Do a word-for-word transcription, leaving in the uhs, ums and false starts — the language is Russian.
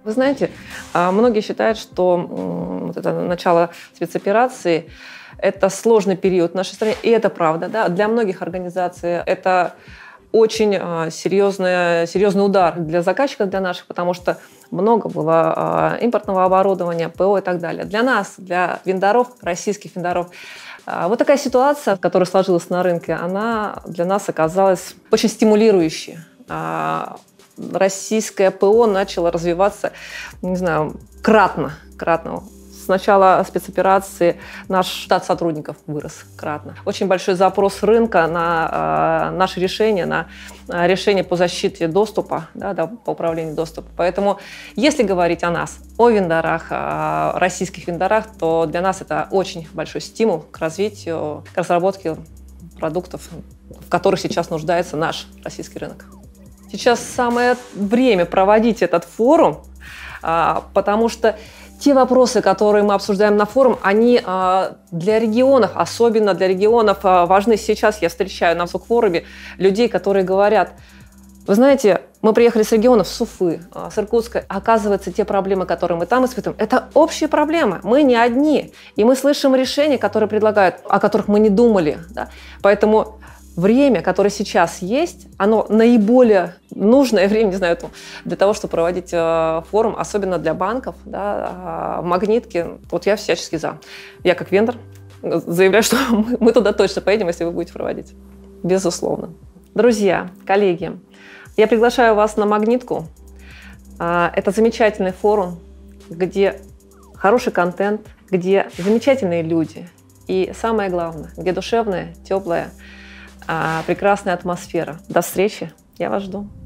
Вы знаете, многие считают, что вот это начало спецоперации – это сложный период в нашей стране, и это правда. Да? Для многих организаций это очень серьезный, серьезный удар для заказчиков, для наших, потому что много было импортного оборудования, ПО и так далее. Для нас, для вендоров, российских вендоров, вот такая ситуация, которая сложилась на рынке, она для нас оказалась очень стимулирующей. Российское ПО начало развиваться, не знаю, кратно, кратно. С начала спецоперации наш штат сотрудников вырос кратно. Очень большой запрос рынка на э, наши решения, на э, решения по защите доступа, да, да, по управлению доступом. Поэтому, если говорить о нас, о вендорах, о российских вендорах, то для нас это очень большой стимул к развитию, к разработке продуктов, в которых сейчас нуждается наш российский рынок. Сейчас самое время проводить этот форум, потому что те вопросы, которые мы обсуждаем на форуме, они для регионов, особенно для регионов, важны. Сейчас я встречаю на форуме людей, которые говорят: вы знаете, мы приехали с регионов, с Уфы, с Иркутска. Оказывается, те проблемы, которые мы там испытываем, это общие проблемы. Мы не одни. И мы слышим решения, которые предлагают, о которых мы не думали. Да? Поэтому время, которое сейчас есть, оно наиболее нужное время, не знаю, для того, чтобы проводить форум, особенно для банков, да, магнитки. Вот я всячески за. Я как вендор заявляю, что мы туда точно поедем, если вы будете проводить. Безусловно. Друзья, коллеги, я приглашаю вас на магнитку. Это замечательный форум, где хороший контент, где замечательные люди. И самое главное, где душевная, теплая, прекрасная атмосфера. До встречи. Я вас жду.